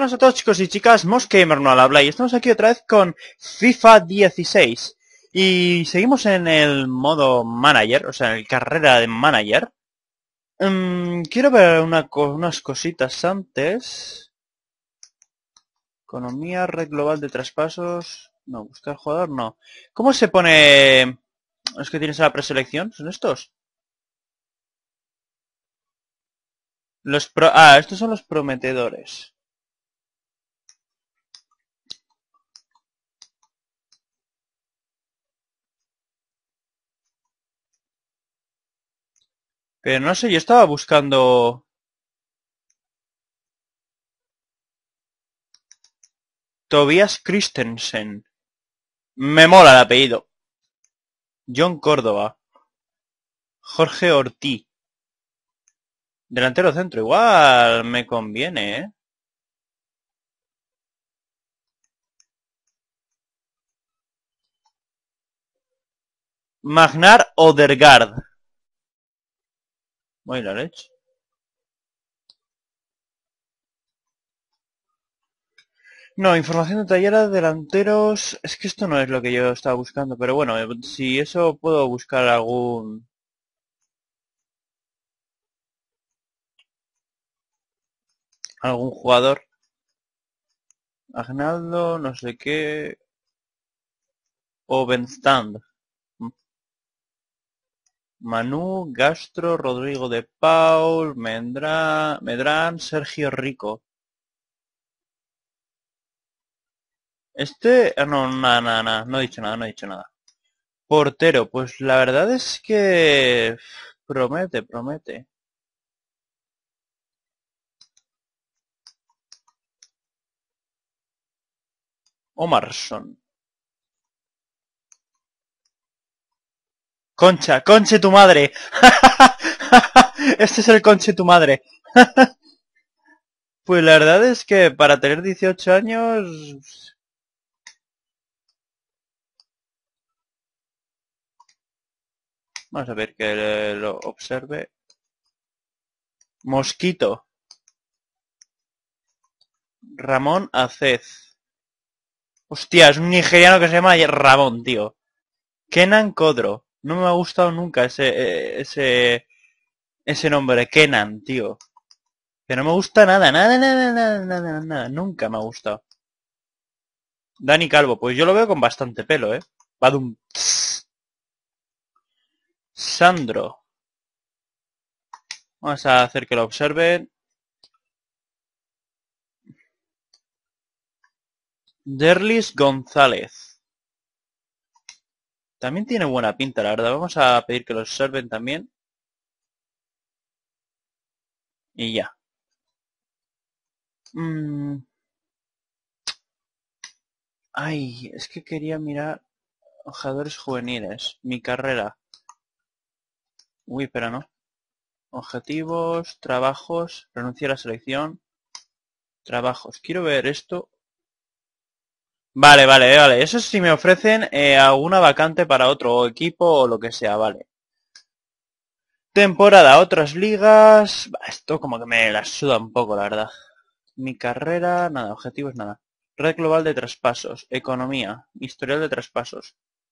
buenas a todos chicos y chicas, Mosgamer no al habla y estamos aquí otra vez con FIFA 16 y seguimos en el modo manager, o sea, en el carrera de manager. Quiero ver unas cositas antes. Economía, red global de traspasos, no, buscar jugador, no. ¿Cómo se pone? ¿Es que tienes a la preselección? ¿Son estos? Estos son los prometedores. Pero no sé, yo estaba buscando... Tobias Christensen. Me mola el apellido. John Córdoba. Jorge Ortiz. Delantero centro. Igual me conviene, ¿eh? Magnar Odegaard. Voy la leche. No, información detallada de delanteros. Es que esto no es lo que yo estaba buscando. Pero bueno, si eso puedo buscar algún jugador. Agnaldo, no sé qué. Ovenstand. Manu, Gastro, Rodrigo de Paul, Medrán, Sergio Rico. No, nada, no he dicho nada, no he dicho nada. Portero, pues la verdad es que promete. Omarson. Conche tu madre. Este es el conche tu madre. Pues la verdad es que para tener 18 años... Vamos a ver que lo observe. Mosquito. Ramón Acez. Hostia, es un nigeriano que se llama Ramón, tío. Kenan Kodro. No me ha gustado nunca ese nombre, Kenan, tío. Que no me gusta nada. Nunca me ha gustado. Dani Calvo, pues yo lo veo con bastante pelo, ¿eh? Badum. Sandro. Vamos a hacer que lo observen. Derlis González. También tiene buena pinta, la verdad. Vamos a pedir que lo observen también. Y ya. Ay, es que quería mirar jugadores juveniles. Mi carrera. Uy, pero no. Objetivos, trabajos, renunciar a la selección. Trabajos. Quiero ver esto. Vale. Eso sí me ofrecen alguna vacante para otro equipo o lo que sea, vale. Temporada, otras ligas. Esto como que me la suda un poco, la verdad. Mi carrera, nada, objetivos, nada. Red global de traspasos, economía, historial de traspasos.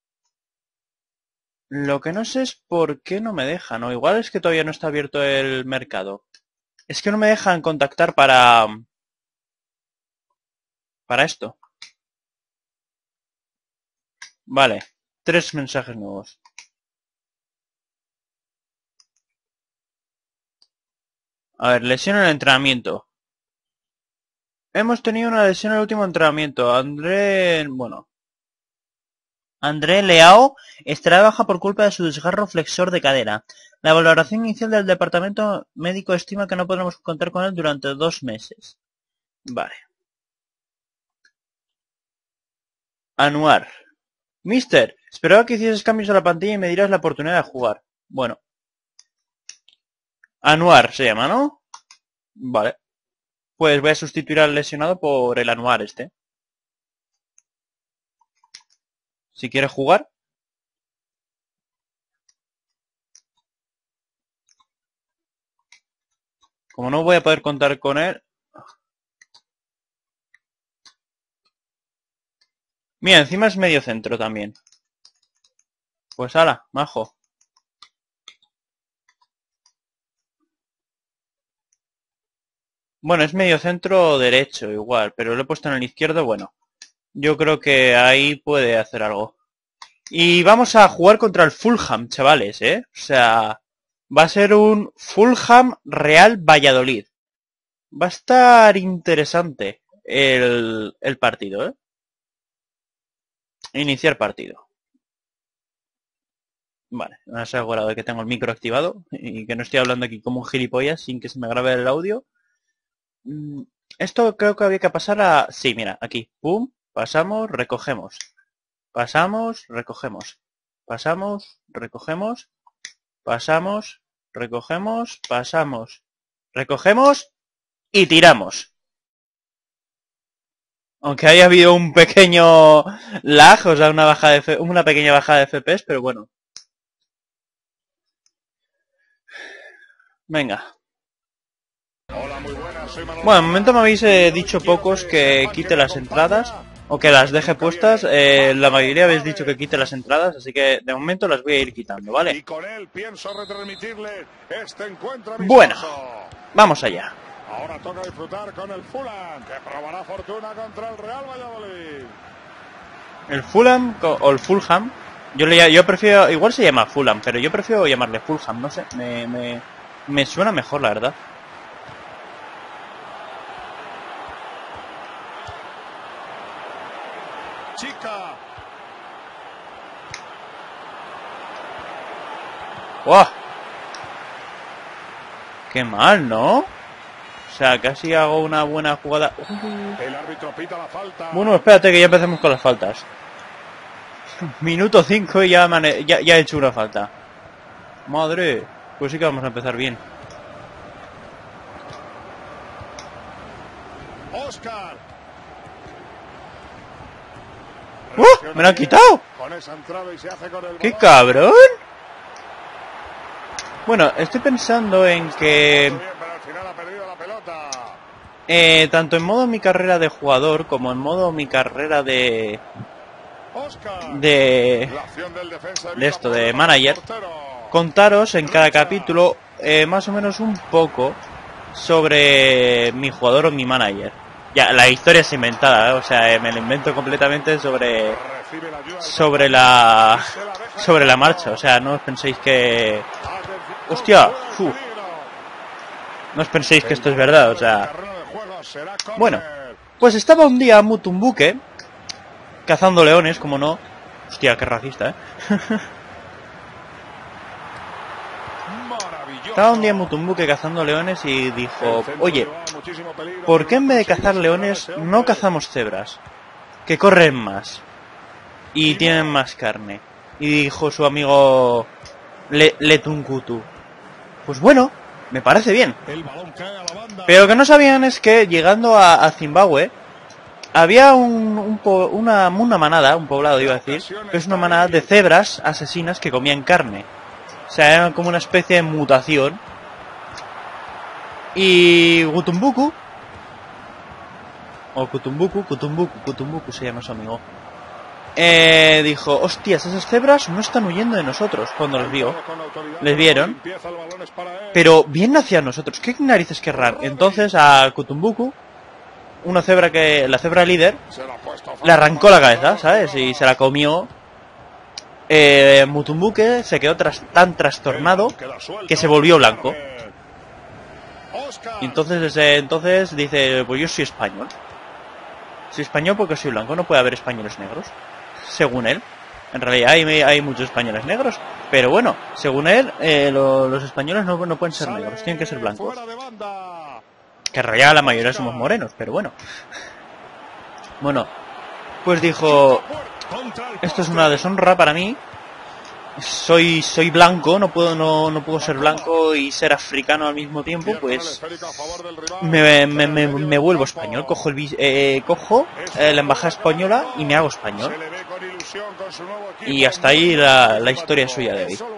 Lo que no sé es por qué no me dejan, o igual es que todavía no está abierto el mercado. Es que no me dejan contactar para esto. Vale, 3 mensajes nuevos. A ver, lesión en el entrenamiento. Hemos tenido una lesión en el último entrenamiento. André Leao estará de baja por culpa de su desgarro flexor de cadera. La valoración inicial del departamento médico estima que no podremos contar con él durante 2 meses. Vale. Anuar. Mister, esperaba que hicieses cambios a la pantalla y me dieras la oportunidad de jugar. Bueno. Anuar se llama, ¿no? Vale. Pues voy a sustituir al lesionado por el Anuar este. Si quiere jugar. Como no voy a poder contar con él. Mira, encima es medio centro también. Pues ala, majo. Bueno, es medio centro derecho igual, pero lo he puesto en el izquierdo, bueno. Yo creo que ahí puede hacer algo. Y vamos a jugar contra el Fulham, chavales, ¿eh? O sea, va a ser un Fulham Real Valladolid. Va a estar interesante el partido, ¿eh? Iniciar partido. Vale, me he asegurado de que tengo el micro activado y que no estoy hablando aquí como un gilipollas sin que se me grabe el audio. Esto creo que había que pasar a... Sí, mira, aquí. Pum, pasamos, recogemos. Pasamos, recogemos. Pasamos, recogemos. Pasamos, recogemos, pasamos. Recogemos y tiramos. Aunque haya habido un pequeño lag, o sea, una pequeña bajada de FPS, pero bueno. Venga. Bueno, de momento me habéis dicho pocos que quite las entradas o que las deje puestas. La mayoría habéis dicho que quite las entradas, así que de momento las voy a ir quitando, ¿vale? Bueno, vamos allá. Ahora toca disfrutar con el Fulham, que probará fortuna contra el Real Valladolid. El Fulham o el Fulham. Yo prefiero, igual se llama Fulham, pero yo prefiero llamarle Fulham, no sé, me suena mejor, la verdad. Chica. ¡Wow! Qué mal, ¿no? O sea, casi hago una buena jugada. El árbitro pita la falta. Bueno, espérate que ya empecemos con las faltas. Minuto 5 y ya he hecho una falta. Madre, pues sí que vamos a empezar bien. Oscar. ¡Me lo han quitado! Con esa entrada y se hace con el ¡Qué balón. cabrón! Bueno, estoy pensando en que... Bien, pero al final ha perdido la pelota. tanto en modo mi carrera de jugador como en modo mi carrera de... Oscar. De... La acción del defensa De esto, de evita manager. portero. Contaros en cada capítulo más o menos un poco sobre mi jugador o mi manager. Ya, la historia es inventada, ¿eh? O sea, me lo invento completamente sobre Recibe la ayuda del sobre campo. la Se la deja sobre la en marcha. O sea, no os penséis que... Atención, ¡Hostia! fuera de ¡Fu! peligro. No os penséis que esto es verdad, o sea... El terreno de juego será córner. Bueno, pues estaba un día Mutumbuque cazando leones, como no. Hostia, qué racista, ¿eh? Maravilloso. Estaba un día Mutumbuque cazando leones y dijo, El centro oye, llevaba muchísimo peligro, ¿por qué en vez de pero cazar consigue leones salvar ese no hombre. cazamos cebras? Que corren más y tienen más carne. Y dijo su amigo Letunkutu, pues bueno, me parece bien. El balón cae a la banda. Pero lo que no sabían es que llegando a Zimbabue había una manada, un poblado iba a decir, que es una manada de cebras asesinas que comían carne. O sea, era como una especie de mutación. Y Gutumbuku, o Kutumbuku se llama su amigo, dijo, hostias, esas cebras no están huyendo de nosotros cuando los vio. Les vieron, Empieza el balón, es para él. pero vienen hacia nosotros. ¿Qué narices querrán? Entonces a Kutumbuku, la cebra líder, Se la ha puesto le arrancó la cabeza, ¿sabes? Y se la comió. Mutumbuque se quedó tan trastornado que se volvió blanco. Oscar. Y entonces desde entonces dice, pues yo soy español. Soy español porque soy blanco, no puede haber españoles negros. Según él. En realidad hay muchos españoles negros. Pero bueno, según él, los españoles no pueden ser Sale negros, tienen que ser blancos. fuera de banda. Que en realidad la mayoría somos morenos, pero bueno. Bueno, pues dijo, Contra el esto es poste. una deshonra para mí. Soy blanco, no puedo ser blanco y ser africano al mismo tiempo, Pierde el pues esférico a favor del rival. me vuelvo español. Cojo la embajada española y me hago español. Se le ve con ilusión Y hasta ahí la historia suya de hoy.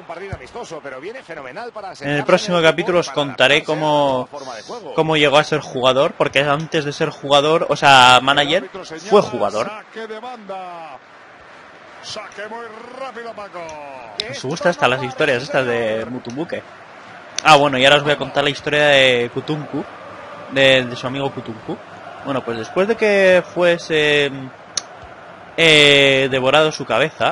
En el próximo capítulo os contaré cómo llegó a ser jugador, porque antes de ser jugador, o sea, manager, fue jugador. Os gusta hasta las historias estas de Mutumbuke. Ah, bueno, y ahora os voy a contar la historia de Kutunku, de su amigo Kutunku. Bueno, pues después de que fuese devorado su cabeza,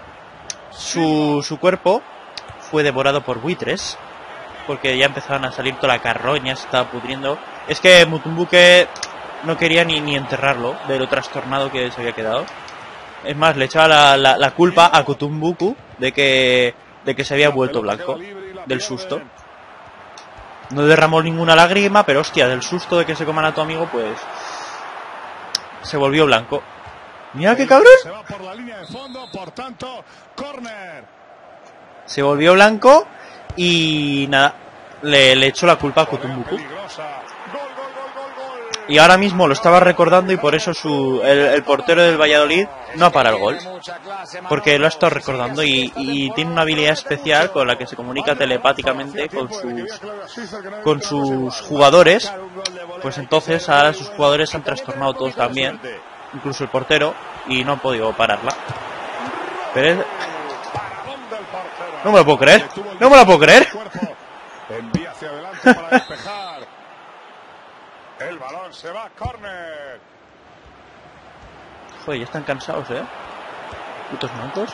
su cuerpo fue devorado por buitres, porque ya empezaban a salir toda la carroña, se estaba pudriendo. Es que Mutumbuke no quería ni enterrarlo de lo trastornado que se había quedado. Es más, le echaba la culpa a Kutumbuku de que se había vuelto blanco del susto. No derramó ninguna lágrima, pero hostia, del susto de que se coman a tu amigo, pues se volvió blanco. ¡Mira qué cabrón! Se volvió blanco y nada, le echó la culpa a Kutumbuku. Y ahora mismo lo estaba recordando y por eso el portero del Valladolid no ha parado el gol. Porque lo ha estado recordando y tiene una habilidad especial con la que se comunica telepáticamente con sus jugadores. Pues entonces ahora sus jugadores se han trastornado todos también, incluso el portero, y no han podido pararla. Pero no me lo puedo creer, no me lo puedo creer. Envía hacia adelante para despejar. El balón se va a córner. Joder, ya están cansados, putos mancos.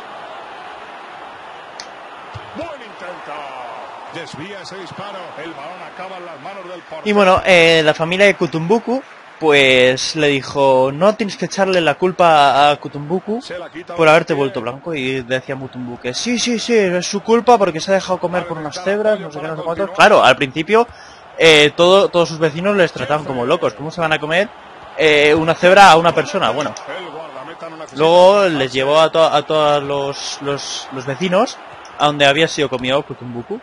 Buen intento. Desvía ese disparo. El balón acaba en las manos del portero. Y bueno, la familia de Kutumbuku pues le dijo, no tienes que echarle la culpa a Kutumbuku por haberte vuelto blanco. Y decía Mutumbuke, sí, es su culpa porque se ha dejado comer por unas cebras, no sé qué, no sé cuántos. Claro, al principio todos sus vecinos les trataban como locos. ¿Cómo se van a comer una cebra a una persona? Bueno, luego les llevó a todos los vecinos a donde había sido comido Kutumbuku.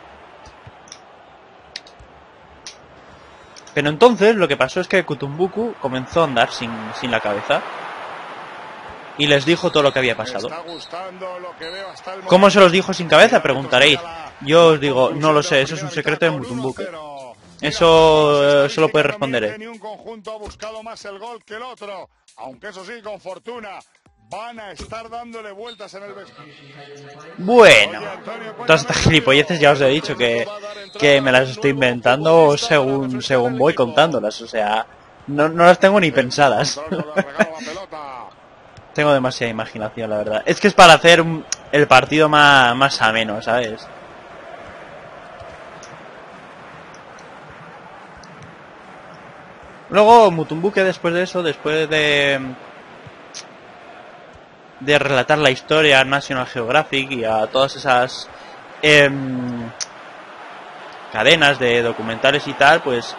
Pero entonces lo que pasó es que Kutumbuku comenzó a andar sin la cabeza. Y les dijo todo lo que había pasado. ¿Cómo se los dijo sin cabeza? Preguntaréis. Yo os digo, no lo sé, eso es un secreto de Mutumbuke. Eso solo puede responder él. Aunque eso sí, con fortuna. Van a estar dándole vueltas en el vestuario. Bueno, todas estas gilipolleces ya os he dicho que me las estoy inventando según voy contándolas. O sea, no las tengo ni pensadas. Tengo demasiada imaginación, la verdad. Es que es para hacer el partido más ameno, ¿sabes? Luego Mutumbuke, después de eso, después de relatar la historia a National Geographic y a todas esas cadenas de documentales y tal, pues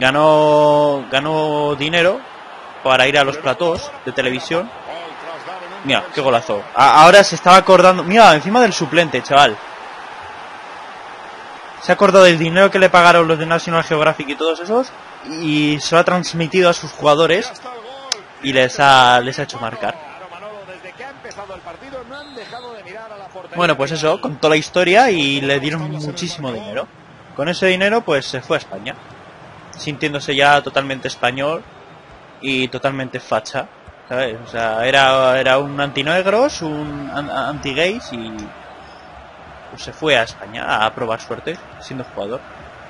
ganó dinero para ir a los platós de televisión. Mira, qué golazo. Ahora se estaba acordando, mira, encima del suplente, chaval. Se acordó del dinero que le pagaron los de National Geographic y todos esos, y se lo ha transmitido a sus jugadores y les ha hecho marcar. Bueno, pues eso, contó la historia y le dieron muchísimo dinero. Con ese dinero pues se fue a España, sintiéndose ya totalmente español y totalmente facha, ¿sabes? O sea, era un antinegros, un anti-gays y pues se fue a España a probar suerte siendo jugador.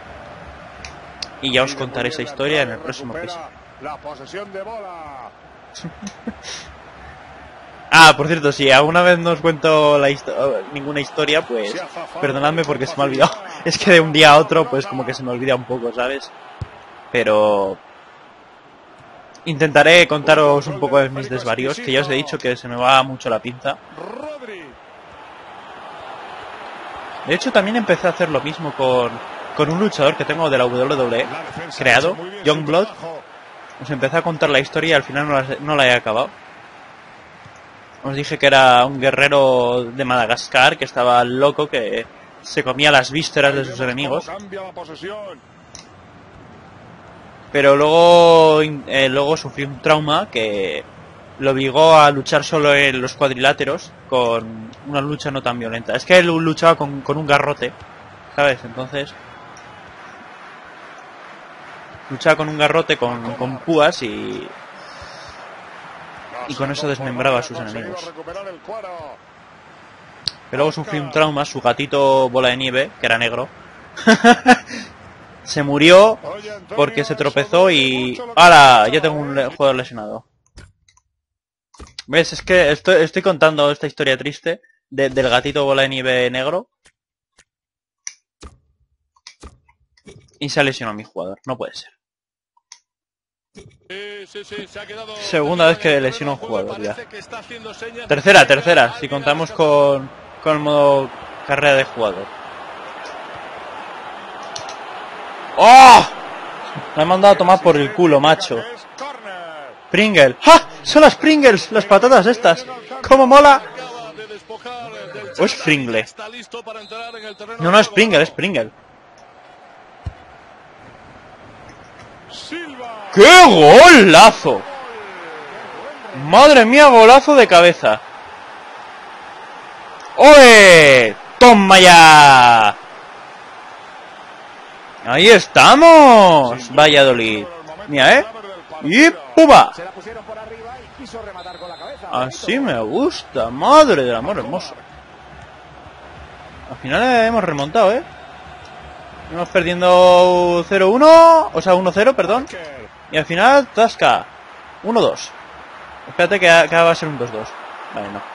Y ya os contaré esa historia en el próximo episodio. La posesión de bola. Ah, por cierto, si alguna vez no os cuento ninguna historia, pues perdonadme porque se me ha olvidado. Es que de un día a otro, pues como que se me olvida un poco, ¿sabes? Pero intentaré contaros un poco de mis desvaríos, que ya os he dicho que se me va mucho la pinza. De hecho, también empecé a hacer lo mismo con un luchador que tengo de la WWE, creado, Youngblood. Os empecé a contar la historia y al final no la he acabado. Os dije que era un guerrero de Madagascar que estaba loco, que se comía las vísceras de sus enemigos. Pero luego sufrí un trauma que lo obligó a luchar solo en los cuadriláteros con una lucha no tan violenta. Es que él luchaba con un garrote, ¿sabes? Entonces luchaba con un garrote con púas y con eso desmembraba a sus enemigos. Pero luego sufrió un trauma, su gatito Bola de Nieve, que era negro, se murió porque se tropezó y... ¡Hala! Ya tengo un jugador lesionado. ¿Ves? Es que estoy contando esta historia triste del gatito Bola de Nieve negro. Y se ha lesionado mi jugador. No puede ser. Segunda vez que lesiona un jugador ya. Tercera, si contamos con el modo carrera de jugador. ¡Oh! Me han mandado a tomar por el culo, macho. Pringle. ¡Ja! Son las Pringles, las patatas estas. ¡Cómo mola! ¿O es Pringle? No es Pringle, es Pringle. ¡Qué golazo! ¡Madre mía, golazo de cabeza! ¡Oe! ¡Toma ya! ¡Ahí estamos! Valladolid. Mira, ¡y pumba! Así me gusta. Madre del amor hermoso. Al final hemos remontado, Vamos perdiendo 0-1, o sea 1-0, perdón. Y al final, tasca. 1-2. Espérate que acaba va a ser un 2-2. Vale, no.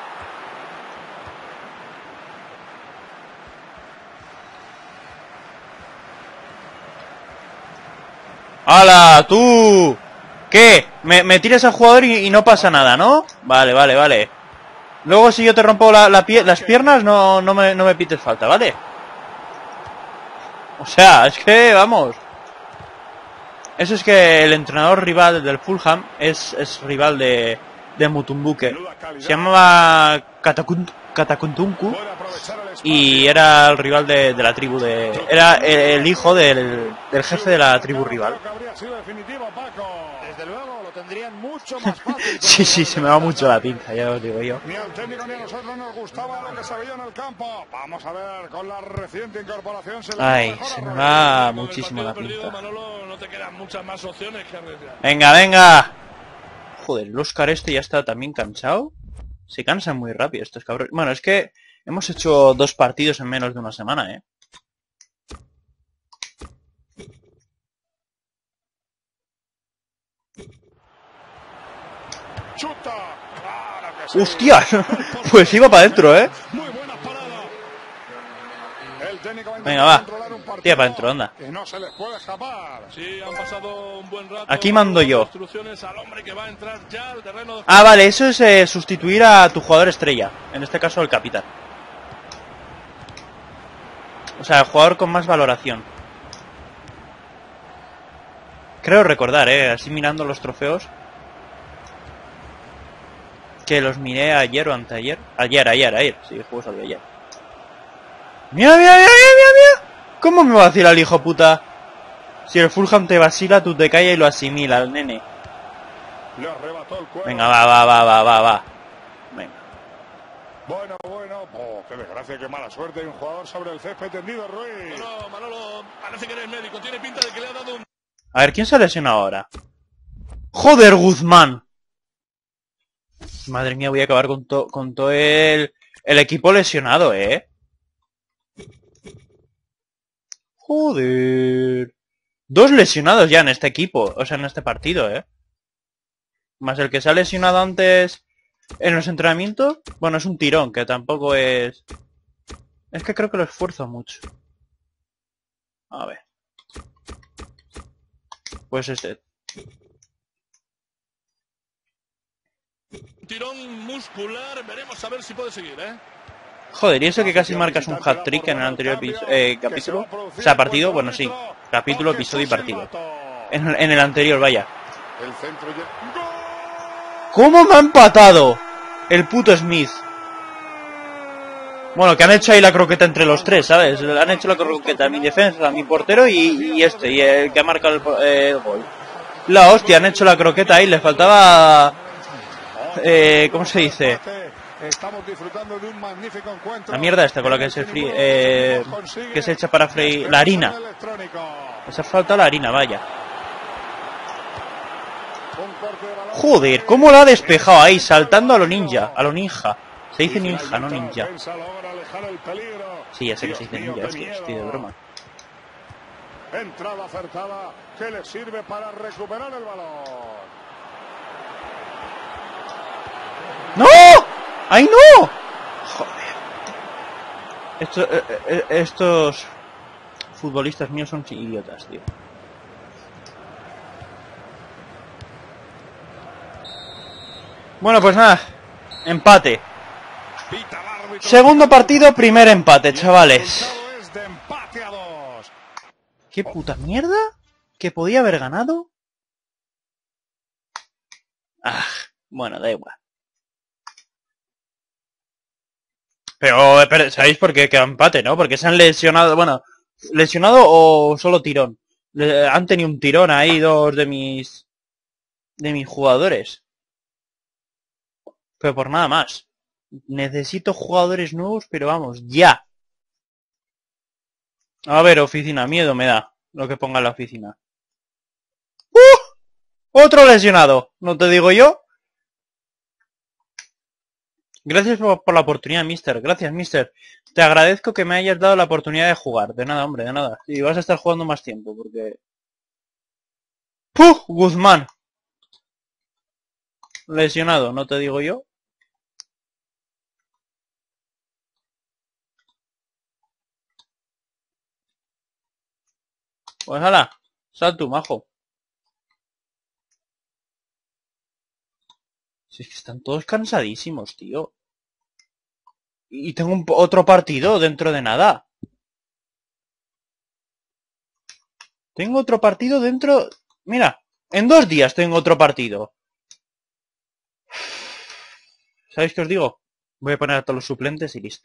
¡Hala, tú! ¿Qué? Me tiras al jugador y no pasa nada, ¿no? Vale. Luego si yo te rompo las piernas, no me pites falta, ¿vale? O sea, es que, vamos. Eso es que el entrenador rival del Fulham es rival de Mutumbuque. Se llamaba Katakuntunku y era el rival de la tribu de... Era el hijo del jefe de la tribu rival. Desde luego, lo tendrían mucho más fácil. Sí, se me va mucho la pinza, ya os digo yo. Ni al técnico ni a nosotros nos gustaba lo que se veía en el campo. Vamos a ver, con la reciente incorporación se le... Ay, se me va muchísimo la pinza. Manolo, no te quedan muchas más opciones que arriesgar. Venga. Joder, el Oscar este ya está también cansado. Se cansan muy rápido estos cabrones. Bueno, es que hemos hecho 2 partidos en menos de una semana, Chuta. Claro que sí. ¡Hostia! Pues iba para adentro, Muy buena parada. El técnico va a Venga, va. controlar un partido Tira para adentro, anda. que no se les puede escapar. Sí, han pasado un buen rato. Aquí mando yo. Instrucciones al hombre que va a entrar ya al terreno de... Ah, vale, eso es sustituir a tu jugador estrella. En este caso, el capitán. O sea, el jugador con más valoración. Creo recordar, así mirando los trofeos, que los miré ayer o anteayer. Ayer. Sí, el juego salió ayer. ¡Mira! ¿Cómo me va a decir al hijo puta? Si el Fulham te vacila, tú te callas y lo asimila al nene. Le arrebató el cuero. Venga, va. Venga. Bueno. Oh, qué desgracia, qué mala suerte. Hay un jugador sobre el césped tendido, Ruiz. No, Manolo, parece que eres médico. Tiene pinta de que le ha dado un... A ver, ¿quién se lesiona ahora? ¡Joder, Guzmán! Madre mía, voy a acabar con todo el equipo lesionado, Joder. 2 lesionados ya en este equipo, o sea, en este partido, Más el que se ha lesionado antes en los entrenamientos. Bueno, es un tirón, que tampoco es... Es que creo que lo esfuerzo mucho. A ver. Pues este. Tirón muscular, veremos a ver si puede seguir, Joder, y eso que casi marcas un hat-trick en el anterior capítulo. O sea, partido, bueno, sí. Capítulo, episodio y partido. En el anterior, vaya. El centro ¿Cómo me ha empatado el puto Smith? Bueno, que han hecho ahí la croqueta entre los 3, ¿sabes? Han hecho la croqueta, mi defensa, mi portero y el que ha marcado el gol. La hostia, han hecho la croqueta ahí, les faltaba ¿cómo se dice? Estamos disfrutando de un magnífico encuentro. La mierda esta con la que se fríe, que se echa para freír la harina. Se ha faltado la harina, vaya. Joder, cómo la ha despejado ahí, saltando a lo ninja, a lo ninja. Se dice ninja, no ninja. Sí, ya sé que se dice ninja, hostia, estoy de broma. Entrada acertada que le sirve para recuperar el balón. ¡No! ¡Ay, no! Joder. Estos futbolistas míos son idiotas, tío. Bueno, pues nada. Empate. Segundo partido, primer empate, chavales. ¿Qué puta mierda? ¿Que podía haber ganado? Ah, bueno, da igual. Pero ¿sabéis por qué queda empate, no? Porque se han lesionado, bueno, lesionado o solo tirón. Han tenido un tirón ahí dos de mis jugadores. Pero por nada más. Necesito jugadores nuevos, pero vamos, ya. A ver, oficina, miedo me da lo que ponga en la oficina. Otro lesionado, ¿no te digo yo? Gracias por la oportunidad, mister. Gracias, mister. Te agradezco que me hayas dado la oportunidad de jugar. De nada, hombre, de nada. Y vas a estar jugando más tiempo, porque... ¡Puh! Guzmán. Lesionado, ¿no te digo yo? Pues hala, sal tú, majo. Si es que están todos cansadísimos, tío. Y tengo otro partido dentro de nada. Tengo otro partido dentro... Mira, en 2 días tengo otro partido. ¿Sabéis qué os digo? Voy a poner a todos los suplentes y listo.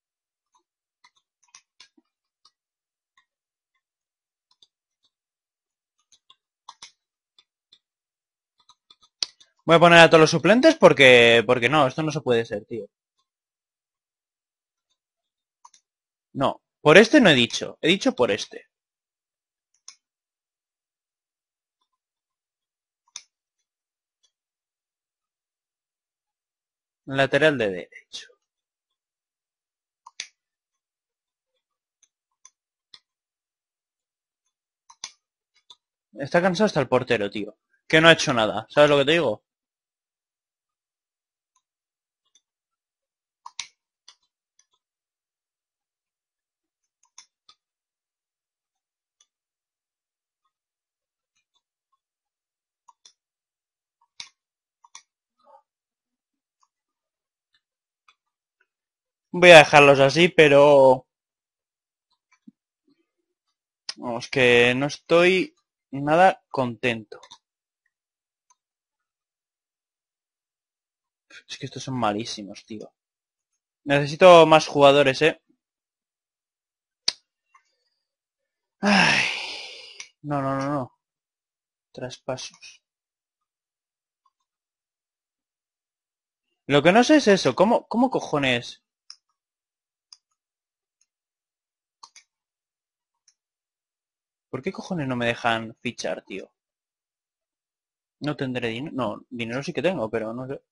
Voy a poner a todos los suplentes porque no, esto no se puede ser, tío. No, por este no he dicho por este. Lateral de derecho. Está cansado hasta el portero, tío. Que no ha hecho nada. ¿Sabes lo que te digo? Voy a dejarlos así, pero... Vamos, que no estoy nada contento. Es que estos son malísimos, tío. Necesito más jugadores, Ay. No, no, no, no. Traspasos. Lo que no sé es eso. ¿Cómo cojones? ¿Por qué cojones no me dejan fichar, tío? No tendré dinero. No, dinero sí que tengo, pero no sé.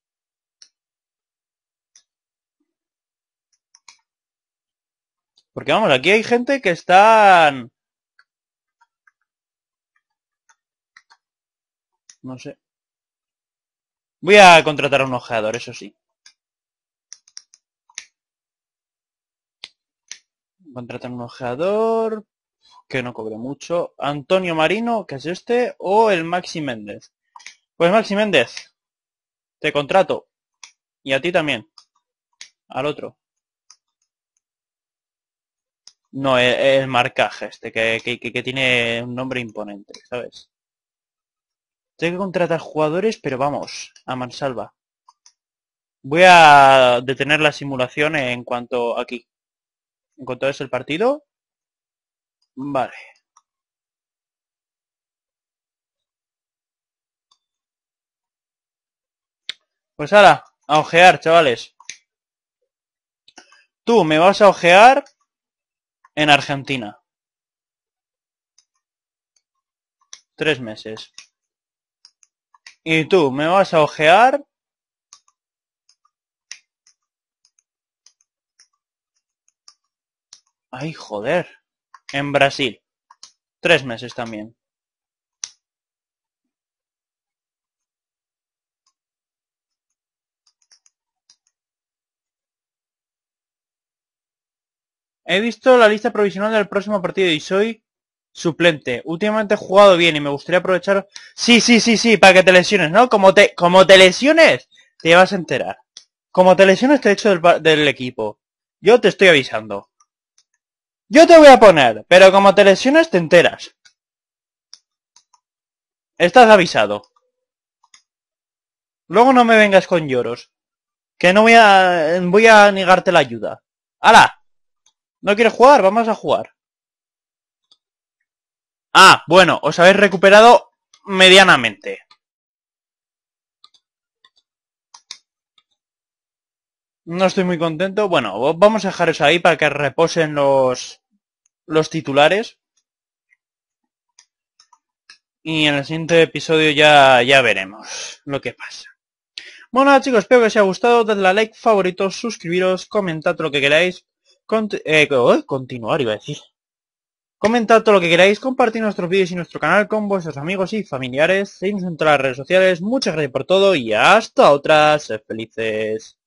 Porque vamos, aquí hay gente que están... No sé. Voy a contratar a un ojeador, eso sí. Contratar a un ojeador... Que no cobre mucho. Antonio Marino, que es este, o el Maxi Méndez. Pues Maxi Méndez, te contrato. Y a ti también. Al otro. No, el marcaje este, que tiene un nombre imponente, ¿sabes? Tengo que contratar jugadores, pero vamos, a mansalva. Voy a detener la simulación en cuanto aquí. En cuanto es el partido. Vale. Pues ahora, a ojear, chavales. Tú me vas a ojear en Argentina. 3 meses. Y tú me vas a ojear ay, joder. En Brasil. 3 meses también. He visto la lista provisional del próximo partido y soy suplente. Últimamente he jugado bien y me gustaría aprovechar... Sí, para que te lesiones, ¿no? Como te lesiones, te vas a enterar. Como te lesiones te echo del equipo. Yo te estoy avisando. Yo te voy a poner, pero como te lesiones te enteras. Estás avisado. Luego no me vengas con lloros. Que no voy a negarte la ayuda. ¡Hala! ¿No quieres jugar? Vamos a jugar. Ah, bueno, os habéis recuperado medianamente. No estoy muy contento. Bueno, vamos a dejar eso ahí para que reposen los titulares. Y en el siguiente episodio ya veremos lo que pasa. Bueno, chicos, espero que os haya gustado. Dadle a like, favoritos, suscribiros, comentad lo que queráis. Continuar, iba a decir. Comentad todo lo que queráis, compartid nuestros vídeos y nuestro canal con vuestros amigos y familiares. Seguidnos en todas las redes sociales. Muchas gracias por todo y hasta otra. Sed felices.